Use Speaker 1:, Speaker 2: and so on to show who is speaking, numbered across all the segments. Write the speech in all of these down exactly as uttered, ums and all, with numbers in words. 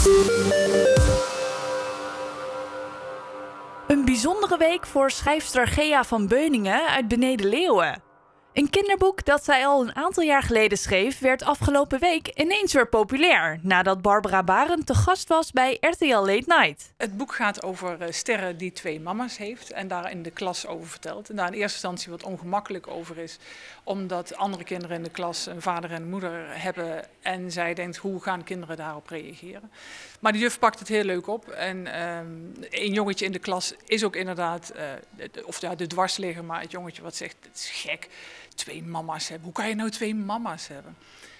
Speaker 1: Een bijzondere week voor schrijfster Gea van Beuningen uit Beneden Leeuwen. Een kinderboek dat zij al een aantal jaar geleden schreef, werd afgelopen week ineens weer populair, nadat Barbara Barend te gast was bij R T L Late Night.
Speaker 2: Het boek gaat over uh, Sterre die twee mama's heeft en daar in de klas over vertelt. En daar in eerste instantie wat ongemakkelijk over is, omdat andere kinderen in de klas een vader en een moeder hebben. En zij denkt, hoe gaan kinderen daarop reageren? Maar de juf pakt het heel leuk op. En um, een jongetje in de klas is ook inderdaad, uh, de, of ja, de dwarsligger, maar het jongetje wat zegt, het is gek, twee mama's hebben. Hoe kan je nou twee mama's hebben?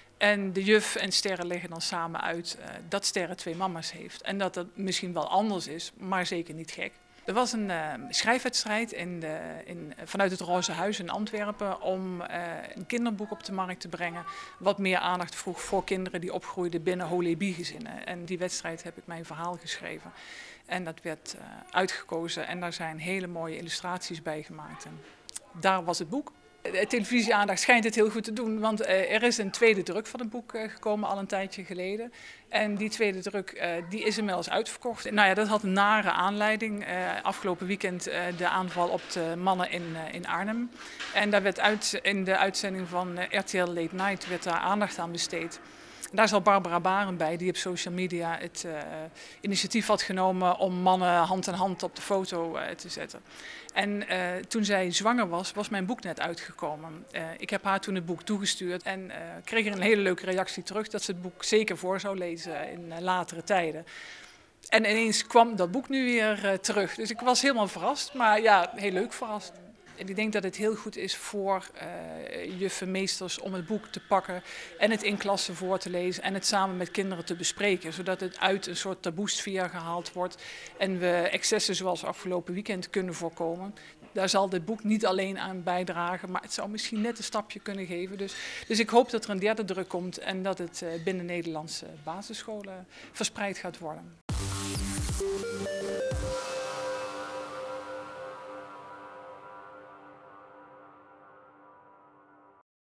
Speaker 2: En de juf en Sterre leggen dan samen uit uh, dat Sterre twee mama's heeft. En dat dat misschien wel anders is, maar zeker niet gek. Er was een uh, schrijfwedstrijd in de, in, vanuit het Roze Huis in Antwerpen om uh, een kinderboek op de markt te brengen. Wat meer aandacht vroeg voor kinderen die opgroeiden binnen Holebi-gezinnen. En die wedstrijd heb ik mijn verhaal geschreven. En dat werd uh, uitgekozen en daar zijn hele mooie illustraties bij gemaakt. En daar was het boek. De televisieaandacht schijnt het heel goed te doen, want uh, er is een tweede druk van het boek uh, gekomen al een tijdje geleden. En die tweede druk uh, die is inmiddels uitverkocht. Nou ja, dat had een nare aanleiding. Uh, afgelopen weekend uh, de aanval op de mannen in, uh, in Arnhem. En daar werd uit, in de uitzending van uh, R T L Late Night werd daar aandacht aan besteed. Daar zat Barbara Barend bij, die op social media het uh, initiatief had genomen om mannen hand in hand op de foto uh, te zetten. En uh, toen zij zwanger was, was mijn boek net uitgekomen. Uh, ik heb haar toen het boek toegestuurd en uh, kreeg er een hele leuke reactie terug dat ze het boek zeker voor zou lezen in uh, latere tijden. En ineens kwam dat boek nu weer uh, terug. Dus ik was helemaal verrast, maar ja, heel leuk verrast. En ik denk dat het heel goed is voor uh, juffen, meesters om het boek te pakken en het in klassen voor te lezen en het samen met kinderen te bespreken. Zodat het uit een soort taboesfeer gehaald wordt en we excessen zoals afgelopen weekend kunnen voorkomen. Daar zal dit boek niet alleen aan bijdragen, maar het zou misschien net een stapje kunnen geven. Dus, dus ik hoop dat er een derde druk komt en dat het uh, binnen Nederlandse basisscholen verspreid gaat worden.